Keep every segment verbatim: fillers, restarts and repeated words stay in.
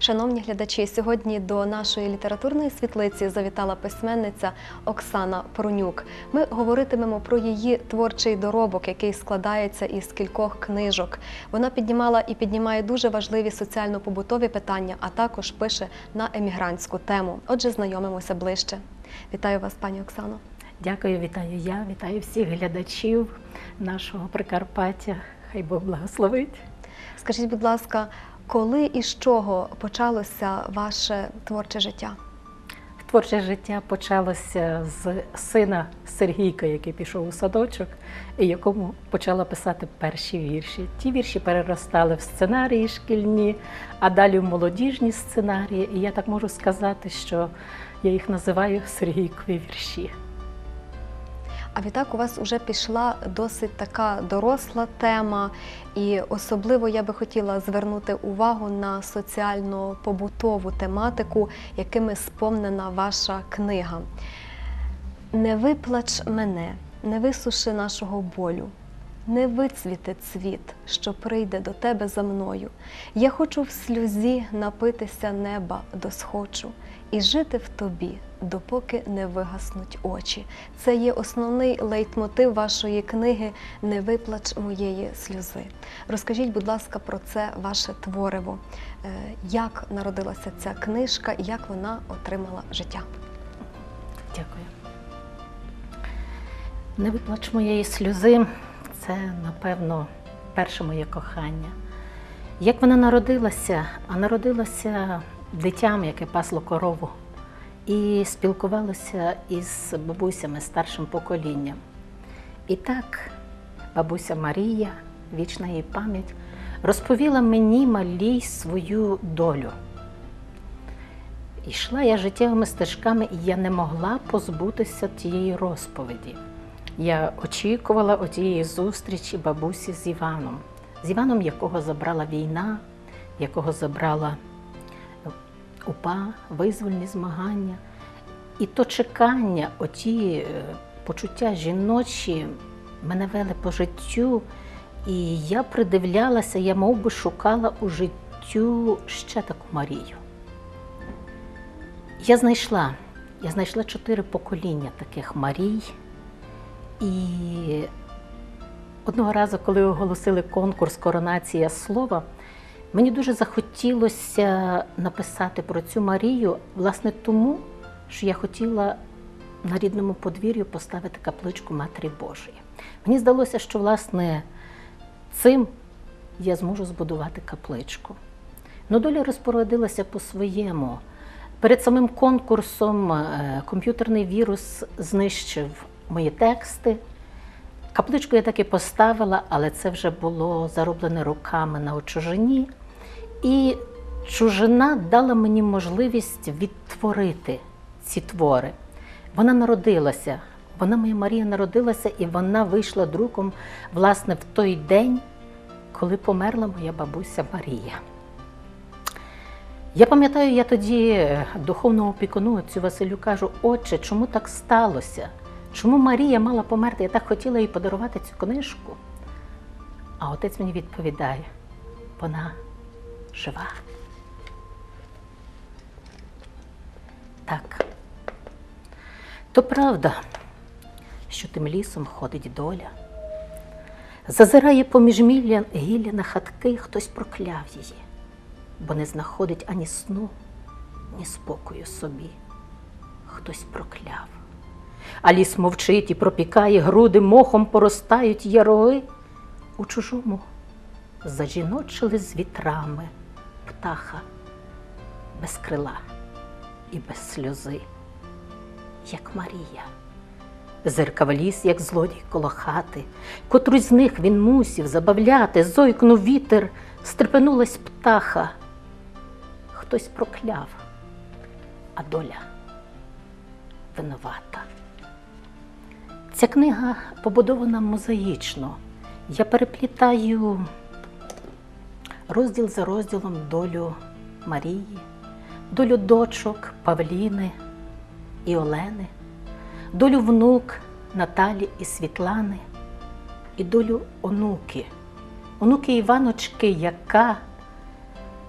Шановні глядачі, сьогодні до нашої літературної світлиці завітала письменниця Оксана Пронюк. Ми говоритимемо про її творчий доробок, який складається із кількох книжок. Вона піднімала і піднімає дуже важливі соціально-побутові питання, а також пише на емігрантську тему. Отже, знайомимося ближче. Вітаю вас, пані Оксано. Дякую, вітаю я, вітаю всіх глядачів нашого Прикарпаття. Хай Бог благословить. Скажіть, будь ласка, коли і з чого почалося ваше творче життя? Творче життя почалося з сина Сергійка, який пішов у садочок, і якому почала писати перші вірші. Ті вірші переростали в сценарії шкільні, а далі в молодіжні сценарії. І я так можу сказати, що я їх називаю Сергійкові вірші. А відтак у вас вже пішла досить така доросла тема, і особливо я би хотіла звернути увагу на соціально-побутову тематику, якими сповнена ваша книга. «Не виплач мене, не висуши нашого болю, не вицвіте цвіт, що прийде до тебе за мною. Я хочу в сльозі напитися неба досхочу і жити в тобі, допоки не вигаснуть очі». Це є основний лейтмотив вашої книги «Не виплач моєї сльози». Розкажіть, будь ласка, про це ваше твориво. Як народилася ця книжка і як вона отримала життя? Дякую. «Не виплач моєї сльози» – це, напевно, перше моє кохання. Як вона народилася? А народилася дитям, яке пасло корову, і спілкувалося із бабусями старшим поколінням. І так бабуся Марія, вічна їй пам'ять, розповіла мені малій свою долю. Йшла я життєвими стежками, і я не могла позбутися тієї розповіді. Я очікувала отієї зустрічі бабусі з Іваном. З Іваном, якого забрала війна, якого забрала УПА, визвольні змагання. І то чекання, оті почуття жіночі мене вели по життю, і я придивлялася, я мов би шукала у життю ще таку Марію. Я знайшла, я знайшла чотири покоління таких Марій. І одного разу, коли оголосили конкурс «Коронація слова», мені дуже захотілося написати про цю Марію, власне, тому, що я хотіла на рідному подвір'ю поставити капличку Матері Божої. Мені здалося, що, власне, цим я зможу збудувати капличку. Но доля розпорядилася по-своєму. Перед самим конкурсом комп'ютерний вірус знищив мої тексти. Капличку я таки поставила, але це вже було зароблене руками на чужині. І чужина дала мені можливість відтворити ці твори. Вона народилася, вона, моя Марія, народилася, і вона вийшла друком, власне, в той день, коли померла моя бабуся Марія. Я пам'ятаю, я тоді духовному опікуну, отцю Василю, кажу: «Отче, чому так сталося? Чому Марія мала померти? Я так хотіла їй подарувати цю книжку». А отець мені відповідає: «Вона жива». Так, то правда, що тим лісом ходить доля, зазирає поміж мілля гілля на хатки, хтось прокляв її, бо не знаходить ані сну, ні спокою собі. Хтось прокляв. А ліс мовчить і пропікає груди, мохом поростають яроги. У чужому зажіночили з вітрами птаха без крила і без сльози, як Марія. Зиркав ліс, як злодій коло хати, котру з них він мусів забавляти. Зойкнув вітер, стрепенулась птаха. Хтось прокляв, а доля винувата. Ця книга побудована мозаїчно. Я переплітаю розділ за розділом долю Марії, долю дочок Павліни і Олени, долю внук Наталі і Світлани, і долю онуки, онуки Іваночки, яка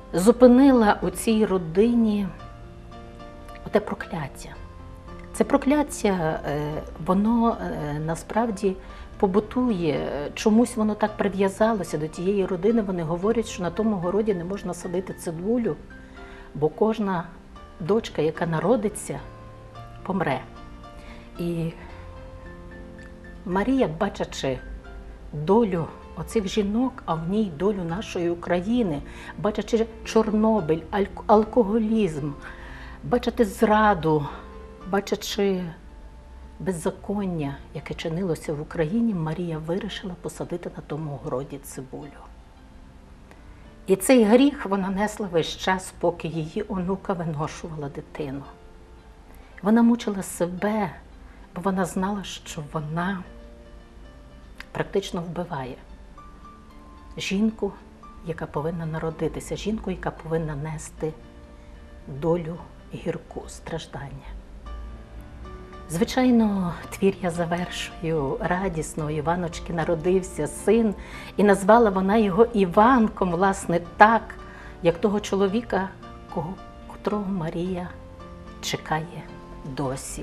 зупинила у цій родині оте прокляття. Це прокляття, воно насправді побутує, чомусь воно так прив'язалося до тієї родини. Вони говорять, що на тому городі не можна садити цибулю, бо кожна дочка, яка народиться, помре. І Марія, бачачи долю оцих жінок, а в ній долю нашої України, бачачи Чорнобиль, алкоголізм, бачачи зраду, бачачи беззаконня, яке чинилося в Україні, Марія вирішила посадити на тому городі цибулю. І цей гріх вона несла весь час, поки її онука виношувала дитину. Вона мучила себе, бо вона знала, що вона практично вбиває жінку, яка повинна народитися, жінку, яка повинна нести долю гірку, страждання. Звичайно, твір я завершую радісно. У Іваночки народився син, і назвала вона його Іванком, власне, так, як того чоловіка, кого, котрого Марія чекає досі.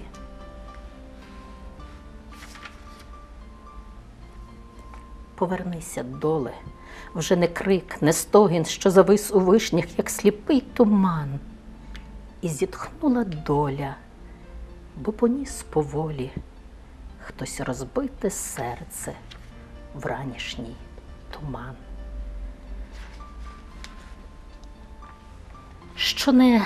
Повернися, доле, вже не крик, не стогін, що завис у вишнях, як сліпий туман. І зітхнула доля, бо поніс поволі хтось розбите серце в ранішній туман. Що не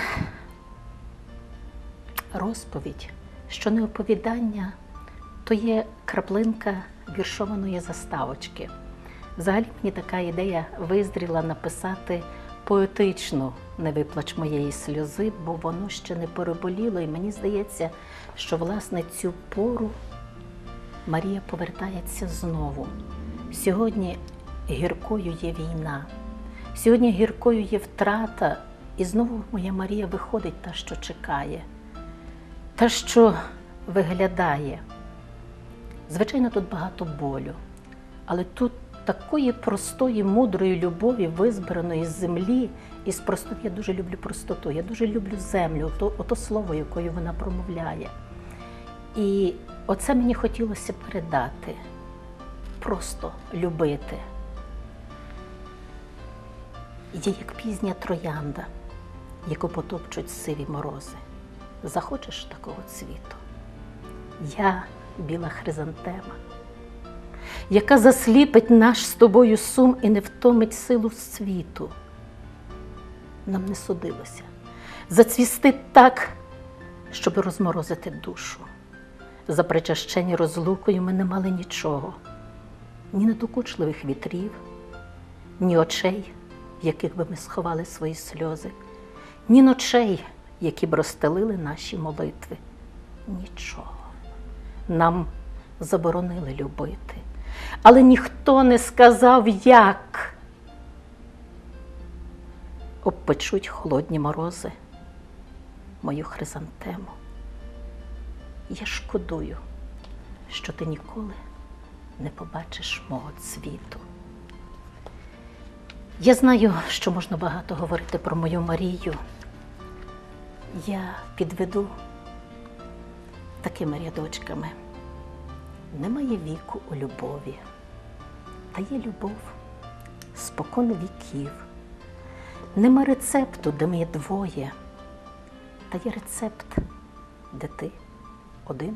розповідь, що не оповідання, то є краплинка віршованої заставочки. Взагалі мені така ідея визріла написати поетичну «Не виплач моєї сльози», бо воно ще не переболіло, і мені здається, що, власне, цю пору Марія повертається знову. Сьогодні гіркою є війна, сьогодні гіркою є втрата, і знову моя Марія виходить та, що чекає, та, що виглядає. Звичайно, тут багато болю, але тут такої простої, мудрої любові, визбираної з землі, і з простоти. Я дуже люблю простоту, я дуже люблю землю, ото, ото слово, якою вона промовляє. І оце мені хотілося передати, просто любити. Є як пізня троянда, яку потопчуть сиві морози. Захочеш такого цвіту? Я біла хризантема, яка засліпить наш з тобою сум і не втомить силу світу. Нам не судилося зацвісти так, щоб розморозити душу. За причащені розлукою ми не мали нічого, ні надокучливих вітрів, ні очей, в яких би ми сховали свої сльози, ні ночей, які б розстелили наші молитви. Нічого. Нам заборонили любити, але ніхто не сказав, як. Обпечуть холодні морози мою хризантему. Я шкодую, що ти ніколи не побачиш мого цвіту. Я знаю, що можна багато говорити про мою Марію. Я підведу такими рядочками. Немає віку у любові, та є любов спокон віків. Нема рецепту, де ми є двоє, та є рецепт, де ти один.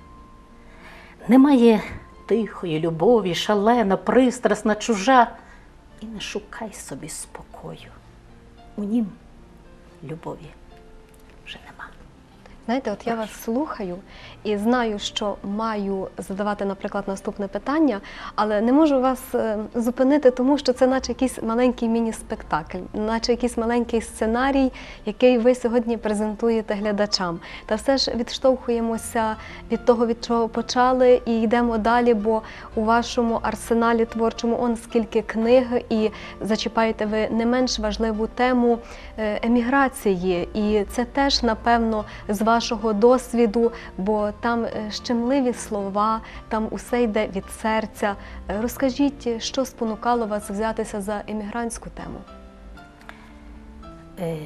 Немає тихої любові, шалена, пристрасна, чужа, і не шукай собі спокою. У нім любові вже нема. Знаєте, от я вас слухаю і знаю, що маю задавати, наприклад, наступне питання, але не можу вас зупинити, тому що це наче якийсь маленький міні-спектакль, наче якийсь маленький сценарій, який ви сьогодні презентуєте глядачам. Та все ж відштовхуємося від того, від чого почали, і йдемо далі, бо у вашому арсеналі творчому он скільки книг, і зачіпаєте ви не менш важливу тему еміграції. І це теж, напевно, з вашого досвіду, бо там щемливі слова, там усе йде від серця. Розкажіть, що спонукало вас взятися за емігрантську тему? Е,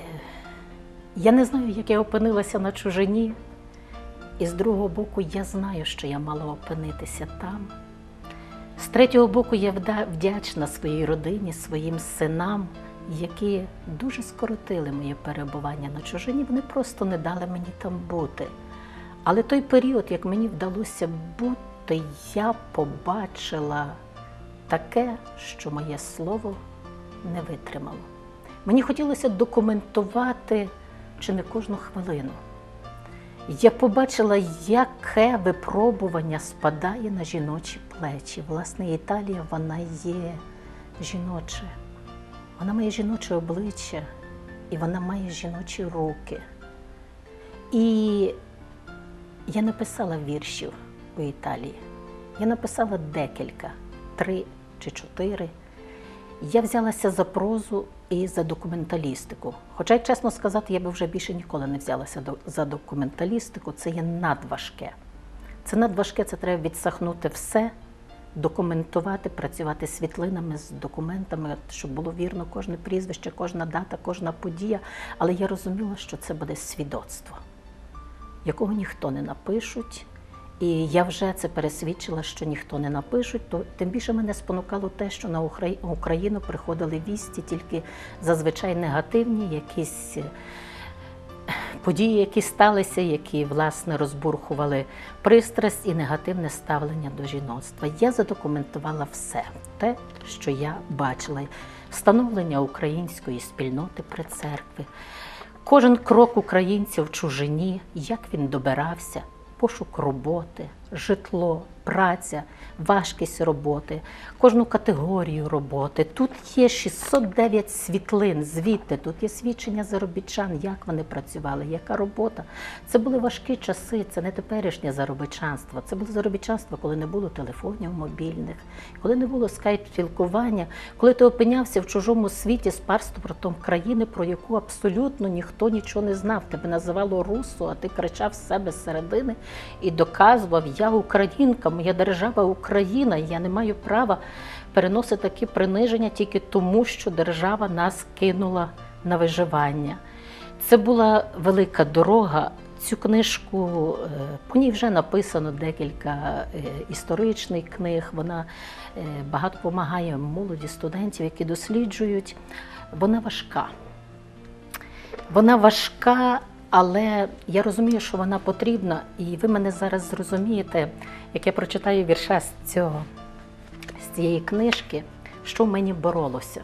я не знаю, як я опинилася на чужині, і з другого боку я знаю, що я мала опинитися там. З третього боку я вдячна своїй родині, своїм синам, які дуже скоротили моє перебування на чужині, вони просто не дали мені там бути. Але той період, як мені вдалося бути, я побачила таке, що моє слово не витримало. Мені хотілося документувати чи не кожну хвилину. Я побачила, яке випробування спадає на жіночі плечі. Власне, Італія, вона є жіноча. Вона має жіноче обличчя, і вона має жіночі руки. І я написала віршів у Італії. Я написала декілька, три чи чотири. Я взялася за прозу і за документалістику. Хоча, чесно сказати, я би вже більше ніколи не взялася за документалістику. Це є надважке. Це надважке, це треба відсахнути все, документувати, працювати світлинами, з документами, щоб було вірно кожне прізвище, кожна дата, кожна подія. Але я розуміла, що це буде свідоцтво, якого ніхто не напишуть. І я вже це пересвідчила, що ніхто не напишуть, то тим більше мене спонукало те, що на Україну приходили вісті тільки зазвичай негативні, якісь події, які сталися, які, власне, розбурхували пристрасть і негативне ставлення до жіноцтва. Я задокументувала все те, що я бачила. Становлення української спільноти при церкві, кожен крок українця в чужині, як він добирався, пошук роботи, житло, праця, важкість роботи, кожну категорію роботи. Тут є шістсот дев'ять світлин звідти, тут є свідчення заробітчан, як вони працювали, яка робота. Це були важкі часи, це не теперішнє заробітчанство. Це було заробітчанство, коли не було телефонів мобільних, коли не було скайп-спілкування, коли ти опинявся в чужому світі з паспортом країни, про яку абсолютно ніхто нічого не знав. Тебе називало русо, а ти кричав з себе зсередини і доказував: я українка, моя держава Україна, я не маю права переносити такі приниження тільки тому, що держава нас кинула на виживання. Це була велика дорога. Цю книжку, по ній вже написано декілька історичних книг, вона багато допомагає молоді, студентів, які досліджують. Вона важка. Вона важка, але я розумію, що вона потрібна, і ви мене зараз зрозумієте, як я прочитаю вірша з цього, з цієї книжки, що в мені боролося.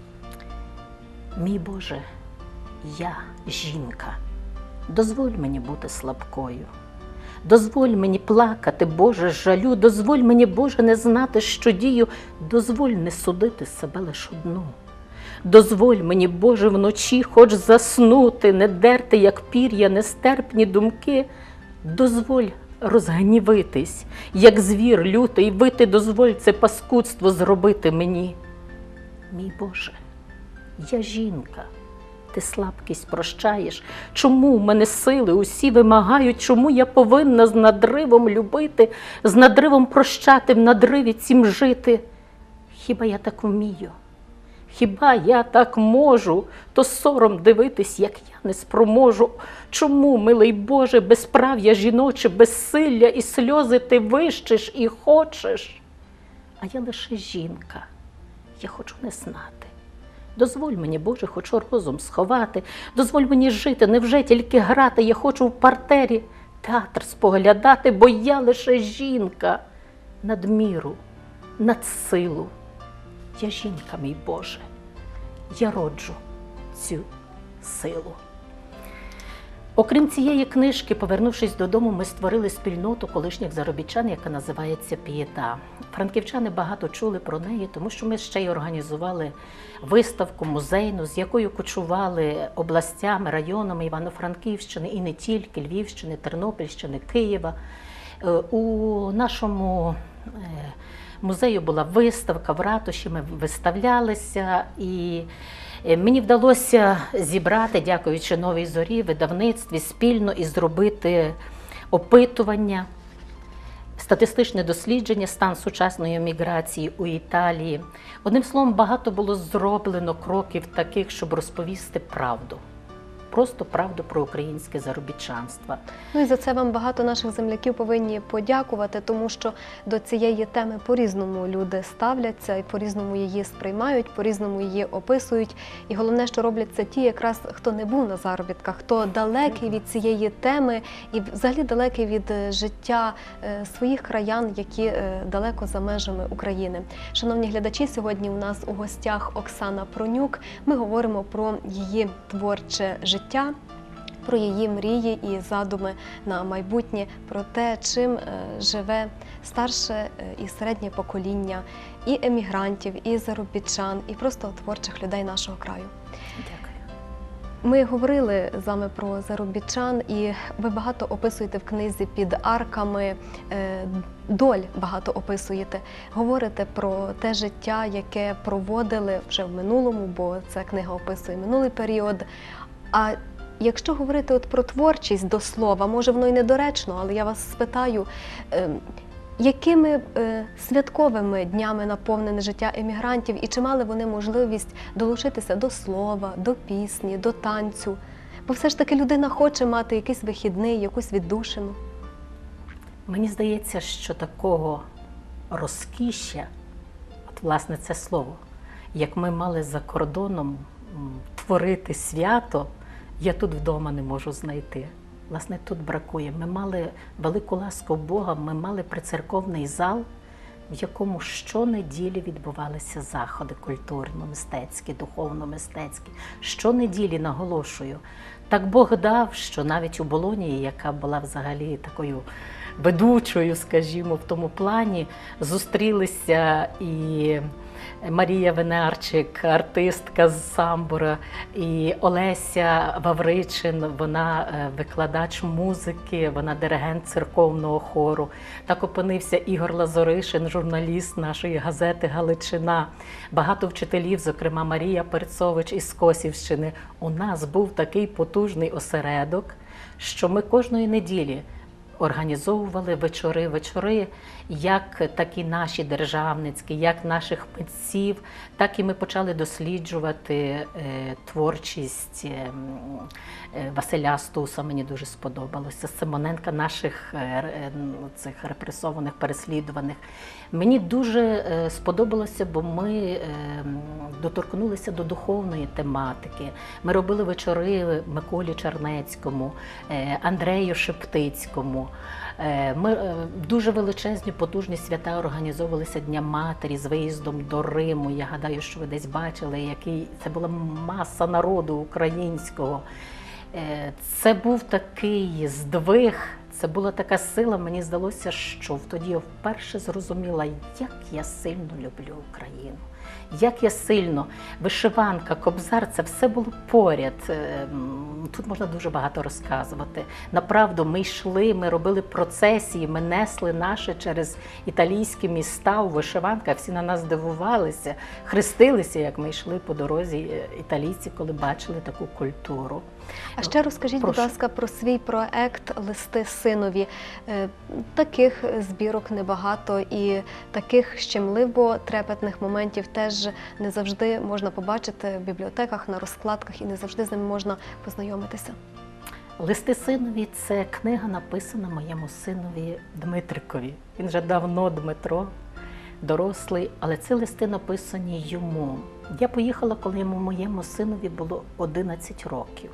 Мій Боже, я жінка, дозволь мені бути слабкою. Дозволь мені плакати, Боже, жалю, дозволь мені, Боже, не знати, що дію, дозволь не судити себе лиш одну. Дозволь мені, Боже, вночі хоч заснути, не дерти, як пір'я, нестерпні думки. Дозволь розгнівитись, як звір лютий, вити, дозволь це паскудство зробити мені. Мій Боже, я жінка, ти слабкість прощаєш. Чому в мене сили усі вимагають, чому я повинна з надривом любити, з надривом прощати, в надриві цім жити? Хіба я так вмію? Хіба я так можу, то сором дивитись, як я не спроможу. Чому, милий Боже, безправ'я жіноче, безсилля і сльози ти вищиш і хочеш? А я лише жінка, я хочу не знати. Дозволь мені, Боже, хочу розум сховати, дозволь мені жити, невже тільки грати, я хочу в партері театр споглядати, бо я лише жінка, надміру, надсилу. Я жінка, мій Боже, я роджу цю силу. Окрім цієї книжки, повернувшись додому, ми створили спільноту колишніх заробітчан, яка називається «Пієта». Франківчани багато чули про неї, тому що ми ще й організували виставку музейну, з якою кочували областями, районами Івано-Франківщини і не тільки, Львівщини, Тернопільщини, Києва. У нашому музею була виставка, в ратуші ми виставлялися, і мені вдалося зібрати, дякуючи «Новій зорі», видавництві, спільно і зробити опитування статистичне дослідження «Стан сучасної міграції у Італії». Одним словом, багато було зроблено кроків таких, щоб розповісти правду. Просто правду про українське заробітчанство. Ну і за це вам багато наших земляків повинні подякувати, тому що до цієї теми по-різному люди ставляться, і по-різному її сприймають, по-різному її описують. І головне, що роблять це ті, якраз хто не був на заробітках, хто далекий від цієї теми і взагалі далекий від життя своїх краян, які далеко за межами України. Шановні глядачі, сьогодні у нас у гостях Оксана Пронюк. Ми говоримо про її творче життя. Про її мрії і задуми на майбутнє, про те, чим живе старше і середнє покоління і емігрантів, і заробітчан, і просто творчих людей нашого краю. Дякую. Ми говорили з вами про заробітчан, і ви багато описуєте в книзі «Під арками», доль багато описуєте. Говорите про те життя, яке проводили вже в минулому, бо ця книга описує минулий період. А якщо говорити от про творчість до слова, може воно й недоречно, але я вас спитаю, якими святковими днями наповнене життя емігрантів і чи мали вони можливість долучитися до слова, до пісні, до танцю? Бо все ж таки людина хоче мати якийсь вихідний, якусь віддушину. Мені здається, що такого розкішя, от власне це слово, як ми мали за кордоном творити свято, я тут вдома не можу знайти. Власне, тут бракує. Ми мали велику ласку Бога, ми мали прицерковний зал, в якому щонеділі відбувалися заходи культурно-мистецькі, духовно-мистецькі. Щонеділі, наголошую. Так Бог дав, що навіть у Болонії, яка була взагалі такою ведучою, скажімо, в тому плані, зустрілися і Марія Винарчик, артистка з Самбора, і Олеся Вавричин, вона викладач музики, вона диригент церковного хору. Так опинився Ігор Лазоришин, журналіст нашої газети «Галичина». Багато вчителів, зокрема Марія Перцович із Косівщини. У нас був такий потужний осередок, що ми кожної неділі організовували вечори, вечори, як такі наші державницькі, як наших митців, так і ми почали досліджувати е, творчість е, е, Василя Стуса, мені дуже сподобалося, Симоненка, наших е, цих репресованих, переслідуваних. Мені дуже е, сподобалося, бо ми е, доторкнулися до духовної тематики. Ми робили вечори Миколі Чернецькому, е, Андрею Шептицькому. Ми дуже величезні, потужні свята організовувалися Дня Матері з виїздом до Риму. Я гадаю, що ви десь бачили, який це була маса народу українського. Це був такий здвиг, це була така сила. Мені здалося, що тоді я вперше зрозуміла, як я сильно люблю Україну. Як я сильно, вишиванка, кобзар, це все було поряд. Тут можна дуже багато розказувати. Направду, ми йшли, ми робили процесії, ми несли наше через італійські міста у вишиванках, всі на нас дивувалися, хрестилися, як ми йшли по дорозі італійці, коли бачили таку культуру. А ще розкажіть, Прошу. будь ласка, про свій проект «Листи синові». Таких збірок небагато і таких щемливо трепетних моментів теж не завжди можна побачити в бібліотеках, на розкладках і не завжди з ними можна познайомитися. «Листи синові» – це книга, написана моєму синові Дмитрикові. Він вже давно Дмитро, дорослий, але ці листи написані йому. Я поїхала, коли йому, моєму синові було одинадцять років.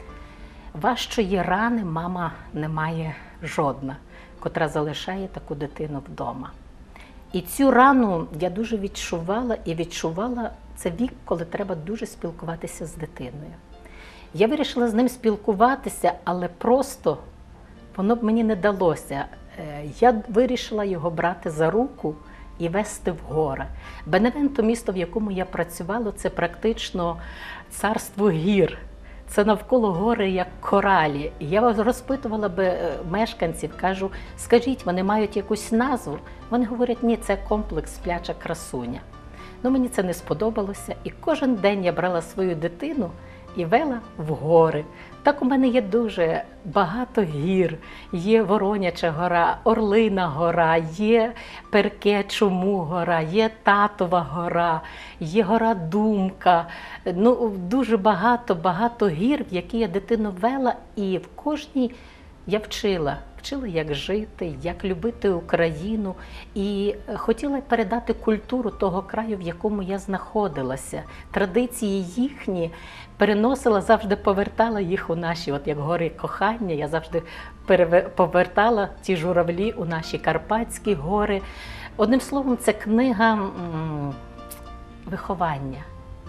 Важчої рани мама не має жодна, котра залишає таку дитину вдома. І цю рану я дуже відчувала, і відчувала це вік, коли треба дуже спілкуватися з дитиною. Я вирішила з ним спілкуватися, але просто воно б мені не далося. Я вирішила його брати за руку і вести в гори. Беневенто, місто, в якому я працювала, це практично царство гір. Це навколо гори, як коралі. Я розпитувала би мешканців, кажу, скажіть, вони мають якусь назву? Вони говорять, ні, це комплекс «Спляча красуня». Ну, мені це не сподобалося. І кожен день я брала свою дитину і вела в гори. Так у мене є дуже багато гір. Є Вороняча гора, Орлина гора, є Перке Чому гора, є Татова гора, є гора Думка. Ну, дуже багато-багато гір, в які я дитину вела, і в кожній я вчила. Вчила, як жити, як любити Україну, і хотіла передати культуру того краю, в якому я знаходилася. Традиції їхні переносила, завжди повертала їх у наші, от як гори кохання, я завжди повертала ті журавлі у наші Карпатські гори. Одним словом, це книга м, виховання.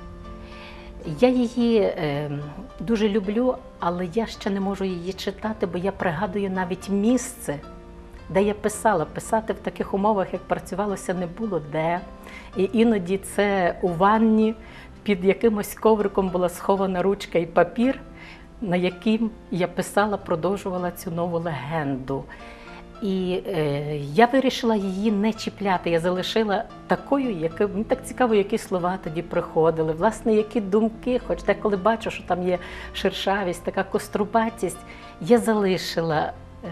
Я її е, дуже люблю, але я ще не можу її читати, бо я пригадую навіть місце, де я писала. Писати в таких умовах, як працювалося, не було де. І іноді це у ванні під якимось ковриком була схована ручка і папір, на яким я писала, продовжувала цю нову легенду. І е, я вирішила її не чіпляти, я залишила такою, яка, мені так цікаво, які слова тоді приходили, власне, які думки, хоч деколи бачу, що там є шершавість, така кострубатість, я залишила е,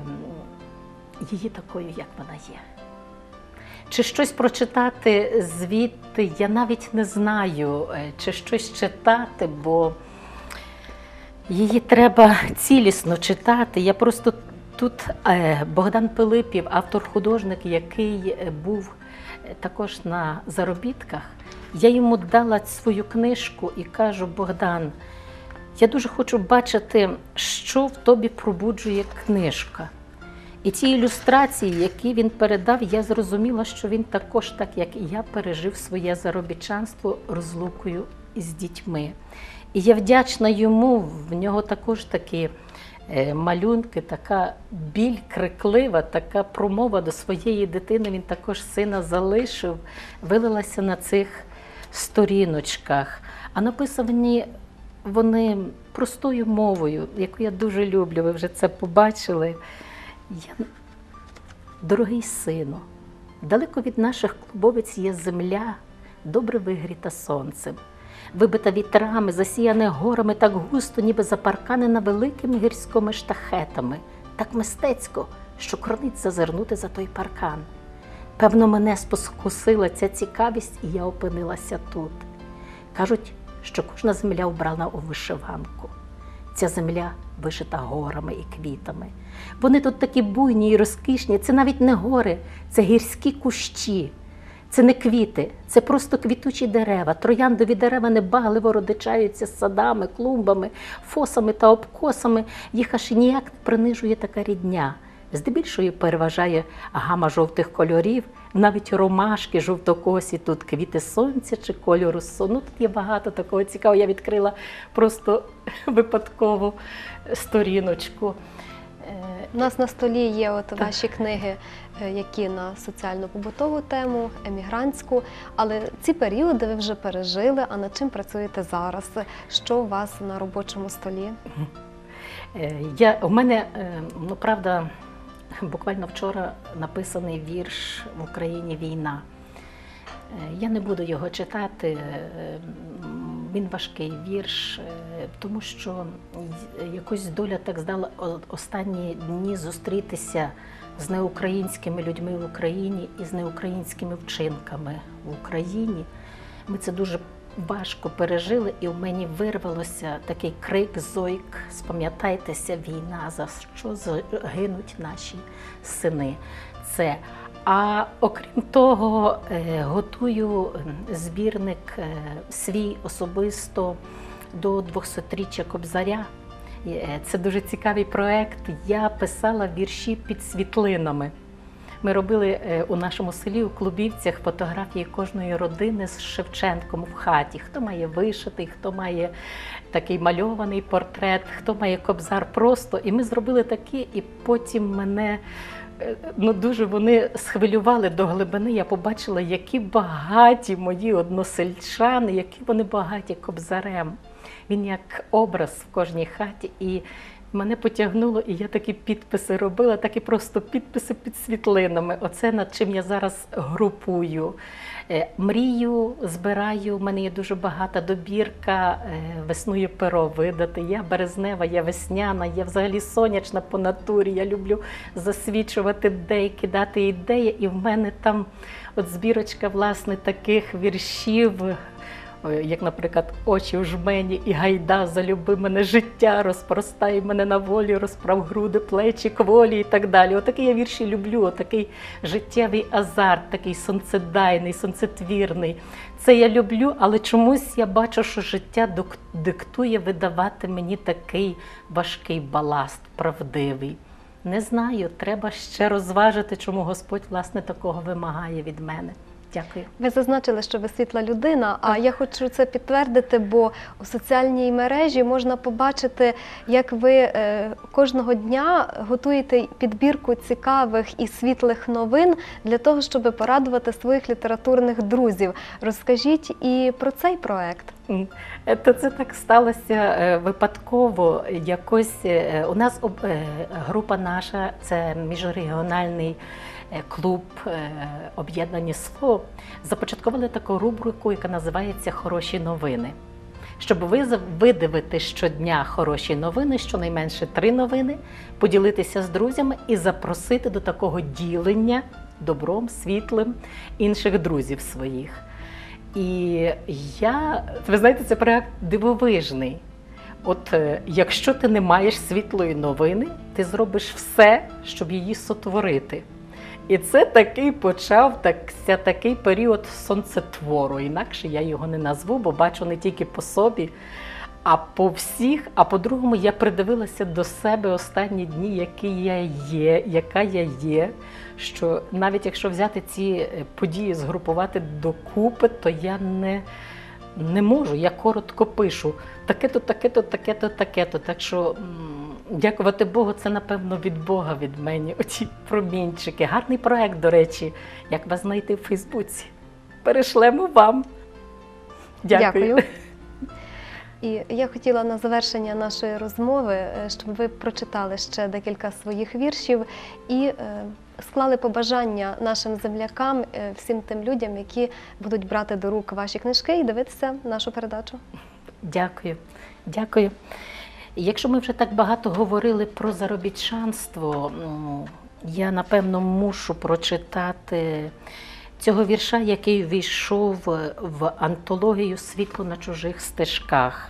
її такою, як вона є. Чи щось прочитати звідти, я навіть не знаю, чи щось читати, бо її треба цілісно читати. Я просто тут Богдан Пилипів, автор-художник, який був також на заробітках, я йому дала свою книжку і кажу: Богдан, я дуже хочу бачити, що в тобі пробуджує книжка. І ці ілюстрації, які він передав, я зрозуміла, що він також, так як і я, пережив своє заробітчанство розлукою із дітьми. І я вдячна йому, в нього також такі малюнки, така біль криклива, така промова до своєї дитини, він також сина залишив, вилилася на цих сторіночках. А написані вони простою мовою, яку я дуже люблю, ви вже це побачили. Я... Дорогий сину, далеко від наших клубовиць є земля, добре вигріта сонцем, вибита вітрами, засіяне горами так густо, ніби запарканена великими гірськими штахетами, так мистецько, що кронить зазирнути за той паркан. Певно, мене спокусила ця цікавість, і я опинилася тут. Кажуть, що кожна земля вбрана у вишиванку. Ця земля вишита горами і квітами. Вони тут такі буйні і розкішні. Це навіть не гори, це гірські кущі. Це не квіти, це просто квітучі дерева. Трояндові дерева небагливо родичаються з садами, клумбами, фосами та обкосами. Їх аж ніяк не принижує така рідня. Здебільшою переважає гама жовтих кольорів, навіть ромашки жовтокосі, тут квіти сонця чи кольору сону. Ну, тут є багато такого цікавого. Я відкрила просто випадково сторіночку. У нас на столі є от ваші книги, які на соціально-побутову тему, емігрантську, але ці періоди ви вже пережили, а над чим працюєте зараз? Що у вас на робочому столі? Я, у мене, ну правда, буквально вчора написаний вірш «В Україні війна». Я не буду його читати, він важкий вірш, тому що якось доля так здала останні дні зустрітися з неукраїнськими людьми в Україні і з неукраїнськими вчинками в Україні. Ми це дуже важко пережили, і в мені вирвалося такий крик, зойк: «Спам'ятайтеся, війна, за що гинуть наші сини». Це. А окрім того, готую збірник свій особисто до двохсотріччя Кобзаря. Це дуже цікавий проєкт. Я писала вірші під світлинами. Ми робили у нашому селі, у Клубівцях, фотографії кожної родини з Шевченком в хаті. Хто має вишитий, хто має такий мальований портрет, хто має Кобзар просто. І ми зробили такі, і потім мене... Ну, дуже вони схвилювали до глибини. Я побачила, які багаті мої односельчани, які вони багаті Кобзарем. Він як образ в кожній хаті. І мене потягнуло, і я такі підписи робила, такі просто підписи під світлинами. Оце над чим я зараз групую. Е, Мрію, збираю, в мене є дуже багата добірка, е, весною перо видати. Я березнева, я весняна, я взагалі сонячна по натурі. Я люблю засвічувати ідеї, кидати ідеї. І в мене там от збірочка, власне, таких віршів, як, наприклад, «Очі в жмені» і «Гайда, залюби мене життя, розпростай мене на волі, розправ груди, плечі, кволі» і так далі. Отакі я вірші люблю, отакий життєвий азарт, такий сонцедайний, сонцетвірний. Це я люблю, але чомусь я бачу, що життя диктує видавати мені такий важкий баласт, правдивий. Не знаю, треба ще розважити, чому Господь, власне, такого вимагає від мене. Дякую. Ви зазначили, що ви світла людина, а я хочу це підтвердити, бо у соціальній мережі можна побачити, як ви е, кожного дня готуєте підбірку цікавих і світлих новин для того, щоб порадувати своїх літературних друзів. Розкажіть і про цей проект. То це так сталося випадково. Якось у нас група наша, це міжрегіональний клуб «Об'єднані Слово», започаткували таку рубрику, яка називається «Хороші новини». Щоб видивити щодня хороші новини, щонайменше три новини, поділитися з друзями і запросити до такого ділення добром, світлим інших друзів своїх. І я, ви знаєте, це проект дивовижний. От якщо ти не маєш світлої новини, ти зробиш все, щоб її сотворити. І це такий почав, так, такий період сонцетвору. Інакше я його не назву, бо бачу не тільки по собі, а по всіх. А по-другому, я придивилася до себе останні дні, який я є, яка я є. Що навіть якщо взяти ці події, згрупувати докупи, то я не, не можу, я коротко пишу. Таке-то, таке-то, таке-то, таке-то. Так що, дякувати Богу, це, напевно, від Бога, від мене, оці промінчики. Гарний проект, до речі, як вас знайти в Фейсбуці. Перешлемо вам. Дякую. Дякую. І я хотіла на завершення нашої розмови, щоб ви прочитали ще декілька своїх віршів і склали побажання нашим землякам, всім тим людям, які будуть брати до рук ваші книжки і дивитися нашу передачу. Дякую. Дякую. Якщо ми вже так багато говорили про заробітчанство, я, напевно, мушу прочитати цього вірша, який ввійшов в антологію «Світло на чужих стежках».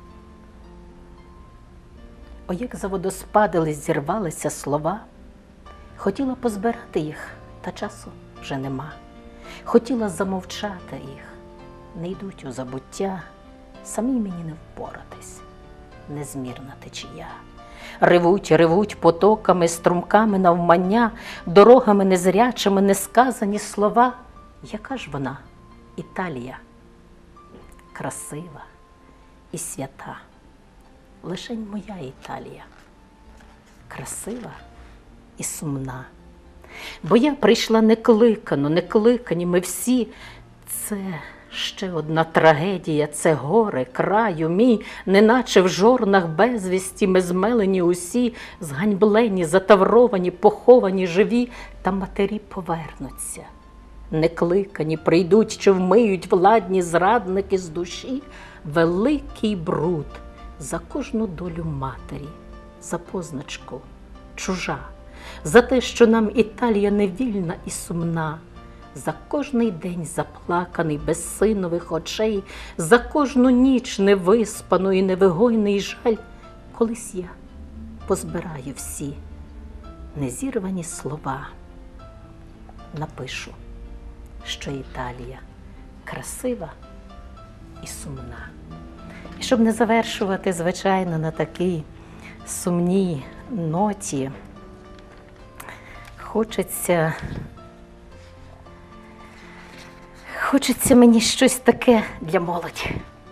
О, як за водоспадили, зірвалися слова. Хотіла позбирати їх, та часу вже нема. Хотіла замовчати їх, не йдуть у забуття, самій мені не впоратись, незмірна течія. Ревуть, ревуть потоками, струмками навмання, дорогами незрячими, несказані слова. Яка ж вона, Італія, красива і свята, лишень моя Італія, красива і сумна. Бо я прийшла некликано, некликані ми всі. Це ще одна трагедія, це горе краю мій, неначе в жорнах безвісті ми змелені усі, зганьблені, затавровані, поховані живі, та матері повернуться. Некликані прийдуть, що вмиють владні зрадники з душі великий бруд за кожну долю матері, за позначку чужа, за те, що нам Італія невільна і сумна, за кожний день заплаканий без синових очей, за кожну ніч невиспану і невигойний жаль, колись я позбираю всі незірвані слова, напишу, що Італія красива і сумна. І щоб не завершувати, звичайно, на такій сумній ноті, хочеться, хочеться мені щось таке для молоді.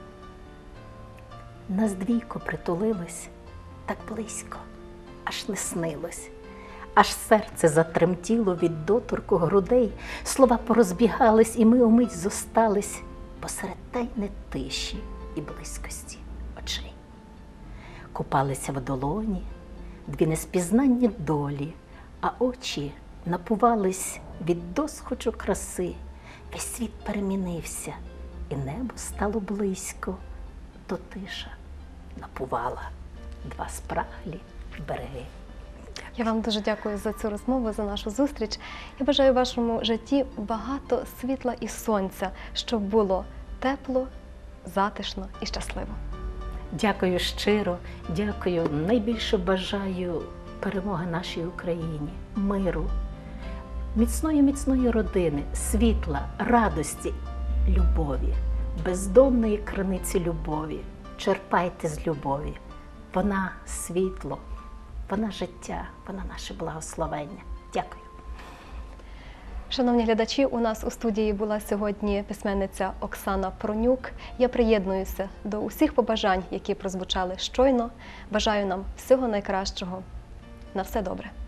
Нас двійко притулилось так близько, аж не снилось. Аж серце затремтіло від доторку грудей, слова порозбігались, і ми умить зостались посеред тайни тиші і близькості очей. купалися в долоні, дві неспізнанні долі, а очі напувались від досхочу краси. Весь світ перемінився, і небо стало близько, то тиша напувала два спраглі береги. Я вам дуже дякую за цю розмову, за нашу зустріч. Я бажаю вашому житті багато світла і сонця, щоб було тепло, затишно і щасливо. Дякую щиро, дякую. Найбільше бажаю перемоги нашій Україні, миру, міцної-міцної родини, світла, радості, любові, бездонної криниці любові. Черпайте з любові. Вона світло, вона життя, вона наше благословення. Дякую. Шановні глядачі, у нас у студії була сьогодні письменниця Оксана Пронюк. Я приєднуюся до усіх побажань, які прозвучали щойно. Бажаю нам всього найкращого. На все добре.